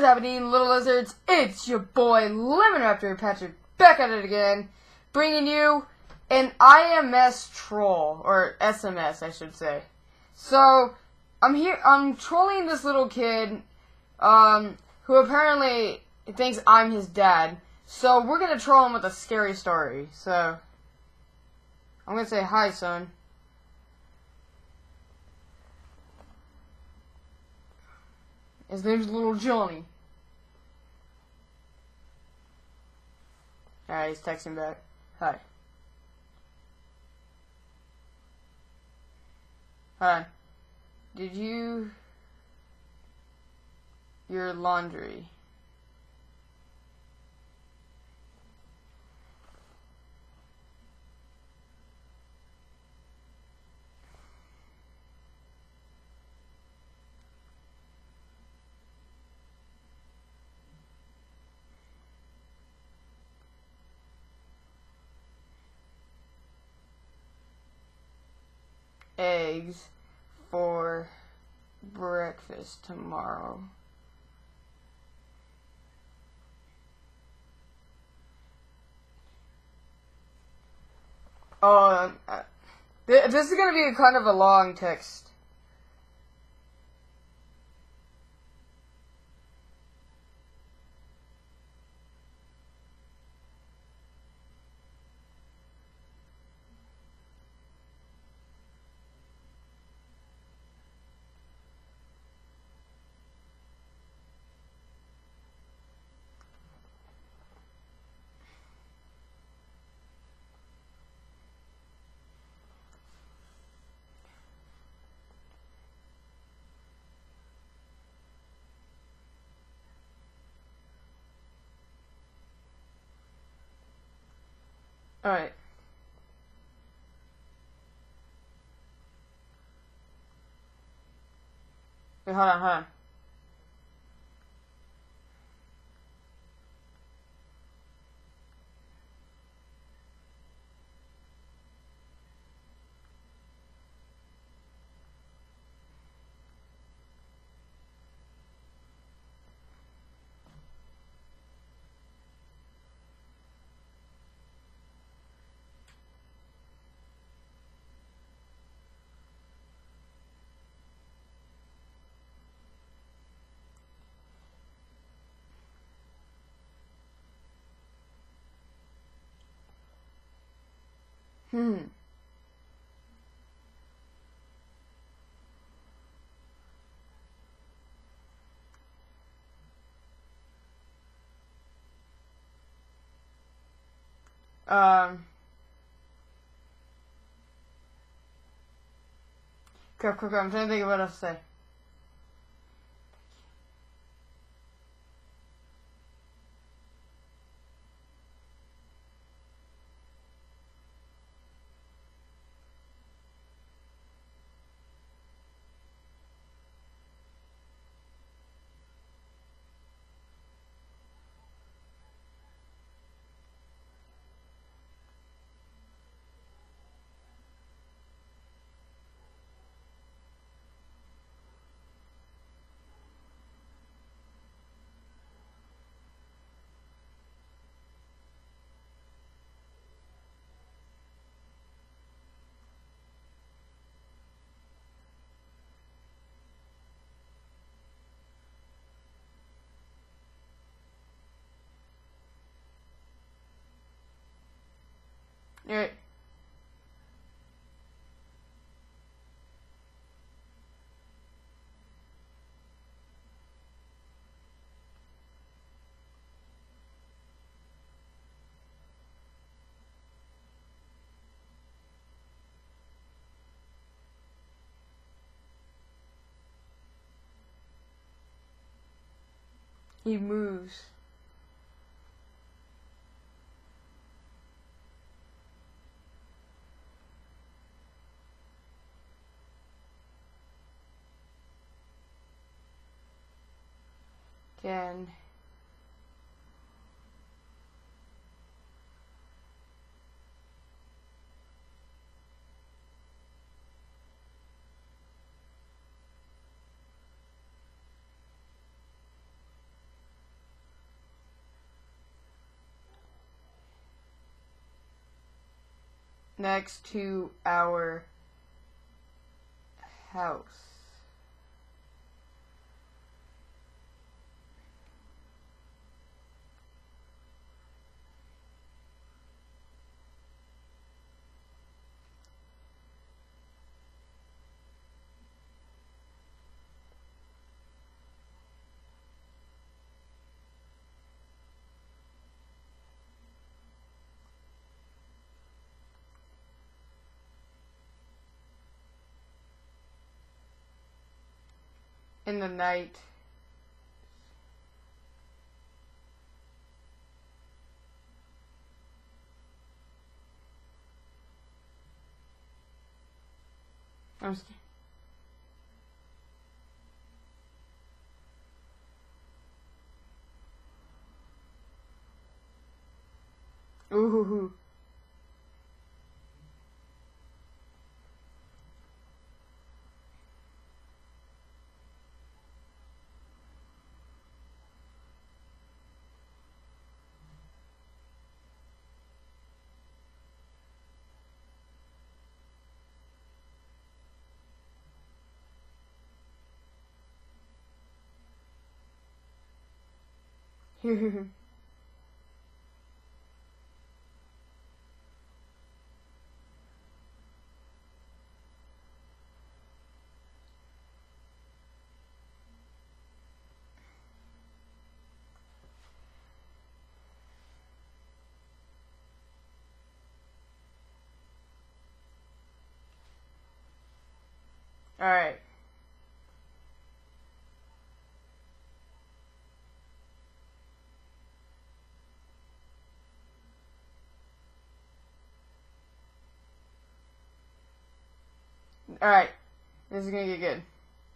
happening, little lizards? It's your boy Lemon Raptor Patrick back at it again, bringing you an IMS troll, or SMS I should say. So I'm trolling this little kid who apparently thinks I'm his dad. So we're gonna troll him with a scary story. So I'm gonna say hi, son. His name's Little Johnny. Alright, he's texting back. Hi. Hi. Did you... your laundry? Eggs for breakfast tomorrow. This is gonna be kind of a long text. Alright. Wait, hold on. Hmm. Crap, I'm trying to think of what else to say. Alright. He moves. Can next to our house. In the night. I'm scared. Ooh. Alright. Alright. This is gonna get good.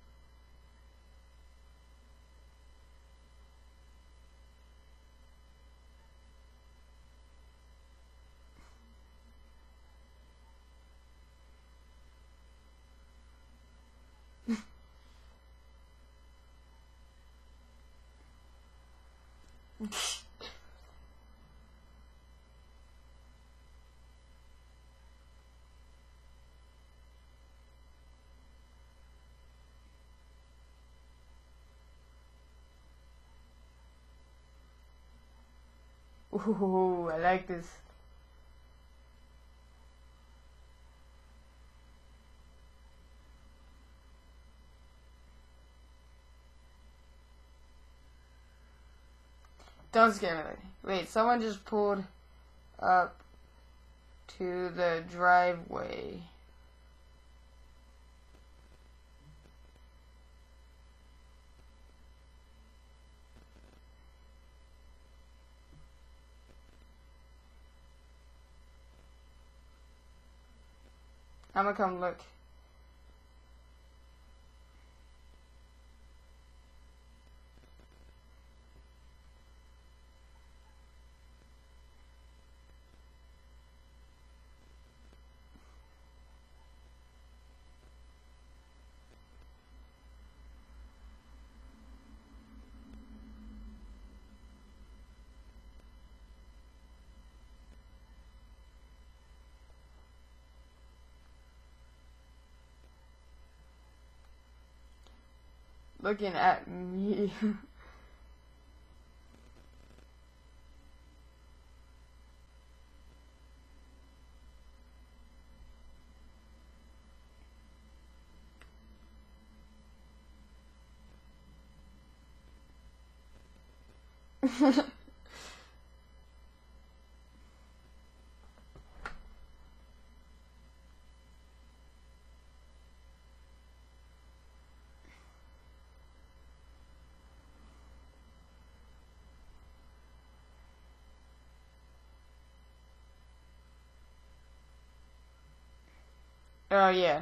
Ooh, I like this. Don't scare me. Wait, someone just pulled up to the driveway. I'm gonna come look. Looking at me. Oh yeah.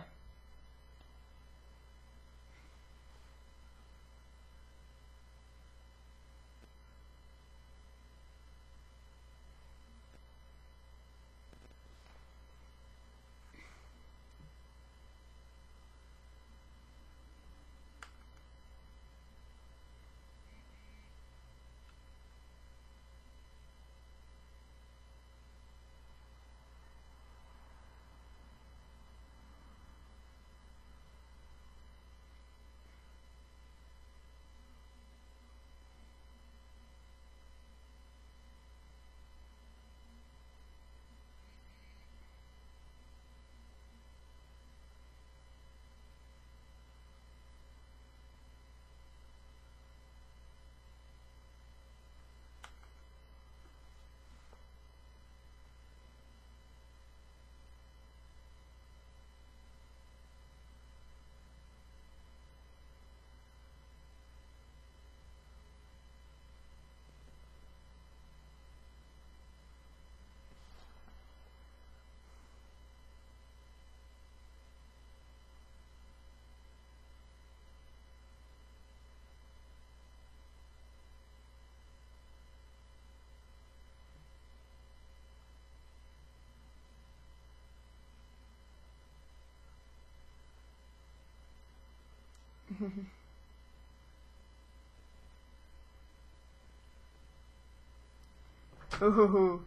Ooh.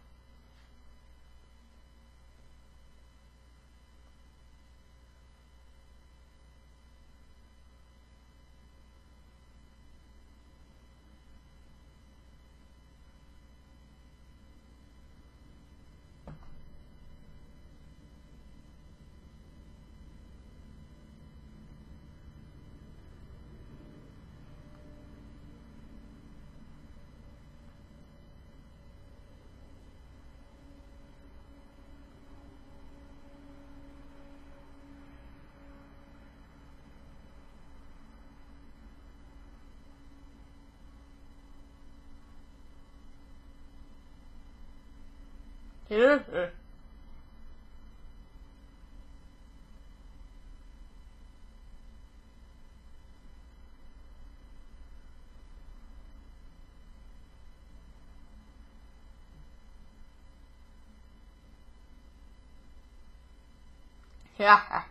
Yeah. Yeah.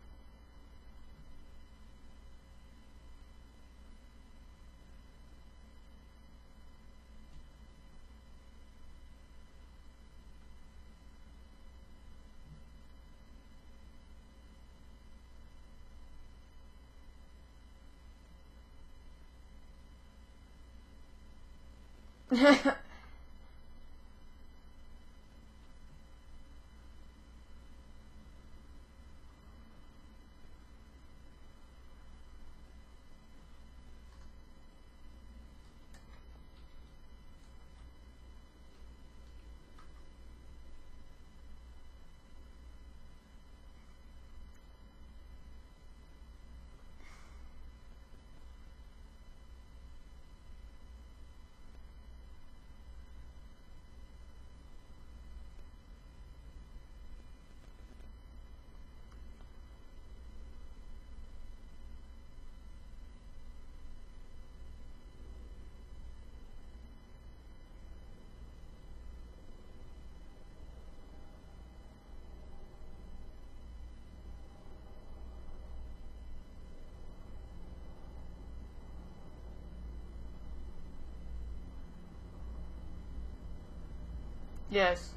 Yes.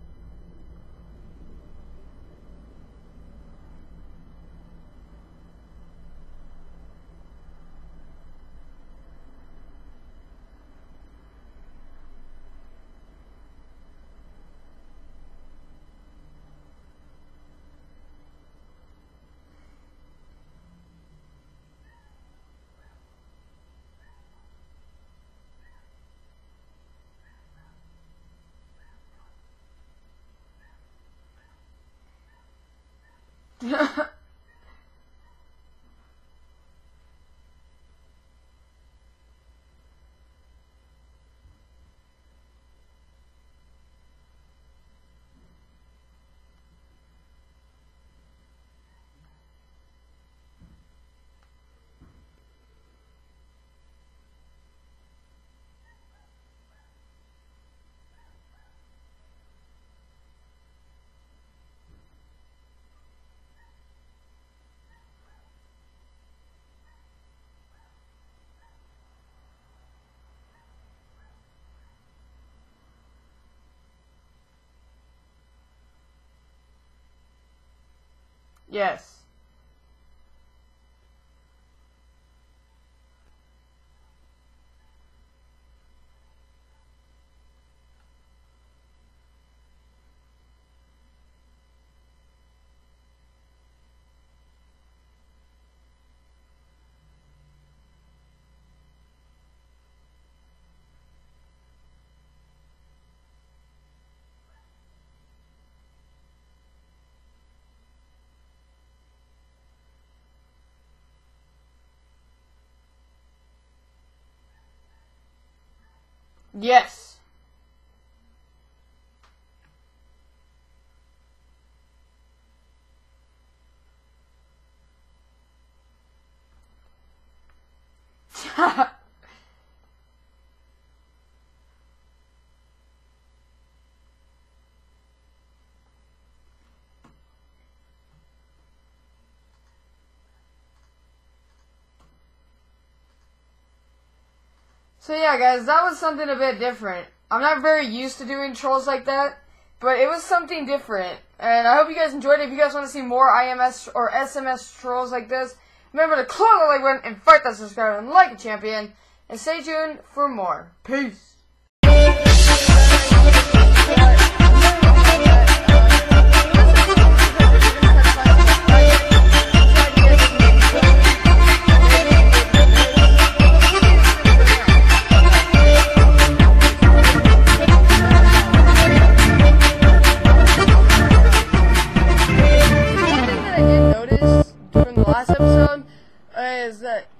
Yes. Yes. So yeah, guys, that was something a bit different. I'm not very used to doing trolls like that, but it was something different. And I hope you guys enjoyed it. If you guys want to see more IMS or SMS trolls like this, remember to click the like button and fight that subscribe and like a champion. And stay tuned for more. Peace. From the last episode is that